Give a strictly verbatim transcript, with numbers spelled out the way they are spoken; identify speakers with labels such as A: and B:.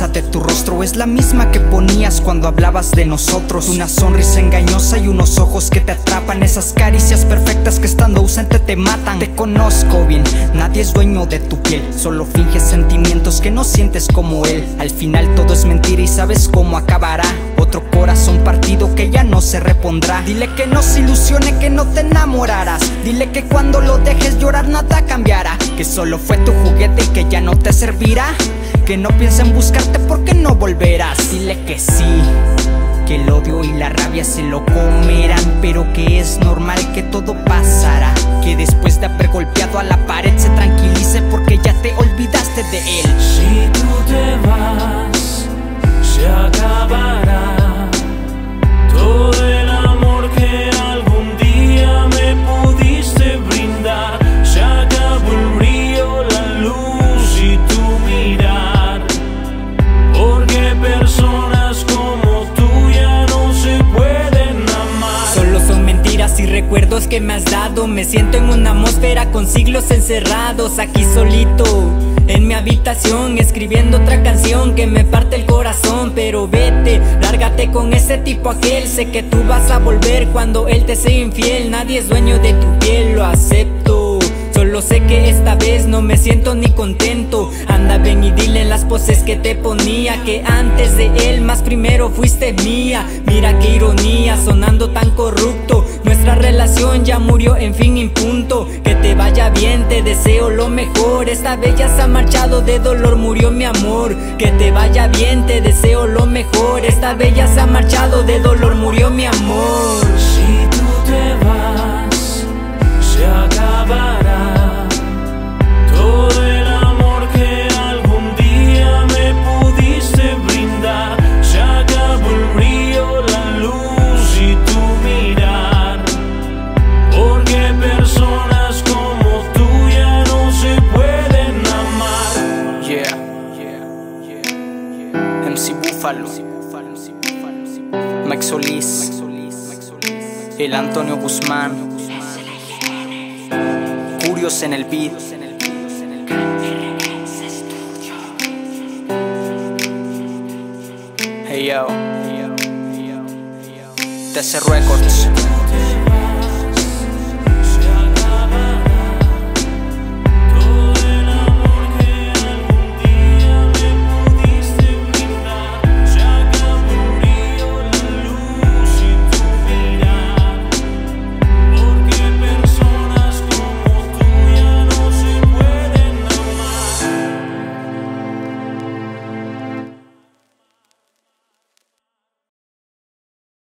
A: de tu rostro es la misma que ponías cuando hablabas de nosotros. Una sonrisa engañosa y unos ojos que te atrapan. Esas caricias perfectas que estando ausente te matan. Te conozco bien, nadie es dueño de tu piel. Solo finges sentimientos que no sientes como él. Al final todo es mentira y sabes cómo acabará. Otro corazón partido que ya no se repondrá. Dile que no se ilusione, que no te enamorarás. Dile que cuando lo dejes llorar nada cambiará. Que solo fue tu juguete y que ya no te servirá. Que no piensa en buscarte porque no volverás. Dile que sí, que el odio y la rabia se lo comerán, pero que es normal, que todo pasará. Que después de haber golpeado a la pared se tranquilice porque ya te olvidaste de él.
B: Si tú te vas, se acabará todo el amor que algún día me pudiste brindar. Se acabó el río, la luz y tu mirar, porque personas como tú ya no se pueden amar.
C: Solo son mentiras y recuerdos que me has dado. Me siento en una atmósfera con siglos encerrados, aquí solito en mi habitación, escribiendo otra canción que me parte el corazón. Pero vete, lárgate con ese tipo aquel. Sé que tú vas a volver cuando él te sea infiel. Nadie es dueño de tu piel, lo acepto. Solo sé que esta vez no me siento ni contento. Anda, ven y dile en las poses que te ponía que antes de él más primero fuiste mía. Mira qué ironía, sonando tan corrupto. Nuestra relación ya murió, en fin, impunto. Que te vaya bien, te deseo lo mejor. Esta vez ya se ha marchado, de dolor murió mi amor. Que te vaya bien, te deseo lo mejor. Esta vez ya se ha marchado, de dolor murió mi amor.
B: Si tú te vas, se acabará todo el amor que algún día me pudiste brindar. Se acabó el río, la luz y tu mirar, porque personas como tú ya no se pueden amar.
A: Yeah, yeah, yeah. M C Búfalo, Mike Solís, el Antonio Guzmán, Curios en el beat. Hey yo, T C Records.